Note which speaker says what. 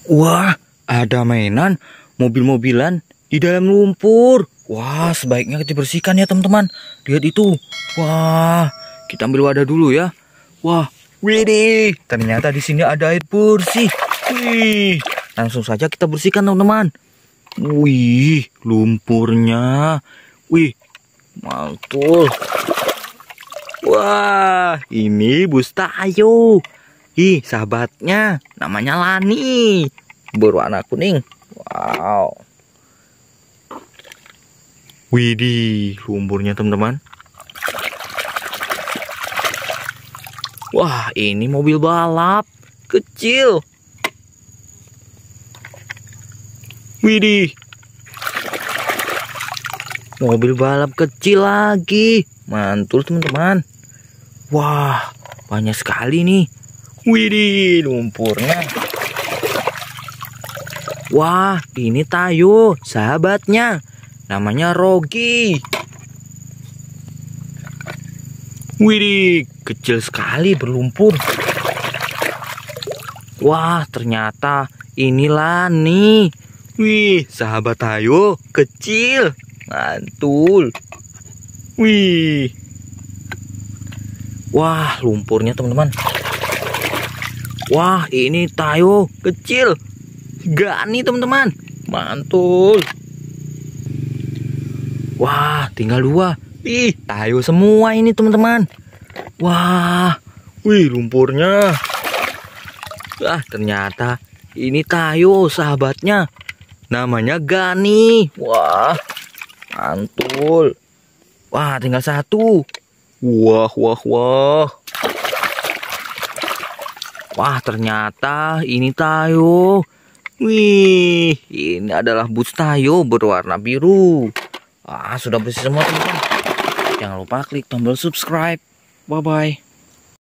Speaker 1: Wah, ada mainan mobil-mobilan di dalam lumpur. Wah, sebaiknya kita bersihkan ya teman-teman. Lihat itu. Wah, kita ambil wadah dulu ya. Wah, widih, ternyata di sini ada air bersih. Wih, langsung saja kita bersihkan teman-teman. Wih, lumpurnya. Wih, mantul. Wah, ini Bus Tayo. Ih, sahabatnya namanya Lani, berwarna kuning. Wow. Widih, lumpurnya teman-teman. Wah, ini mobil balap kecil. Widih, mobil balap kecil lagi. Mantul teman-teman. Wah, banyak sekali nih. Widih, lumpurnya. Wah, ini Tayo, sahabatnya. Namanya Rogi. Widih, kecil sekali berlumpur. Wah, ternyata ini Lani. Wih, sahabat Tayo kecil. Mantul. Wih. Wah, lumpurnya teman-teman. Wah, ini Tayo kecil. Gani teman-teman. Mantul. Wah, tinggal 2. Ih, Tayo semua ini teman-teman. Wah, wih lumpurnya. Wah, ternyata ini Tayo sahabatnya. Namanya Gani. Wah, mantul. Wah, tinggal 1. Wah, wah, wah. Wah, ternyata ini Tayo. Wih, ini adalah Bus Tayo berwarna biru. Sudah bersih semua teman-teman. Jangan lupa klik tombol subscribe. Bye-bye.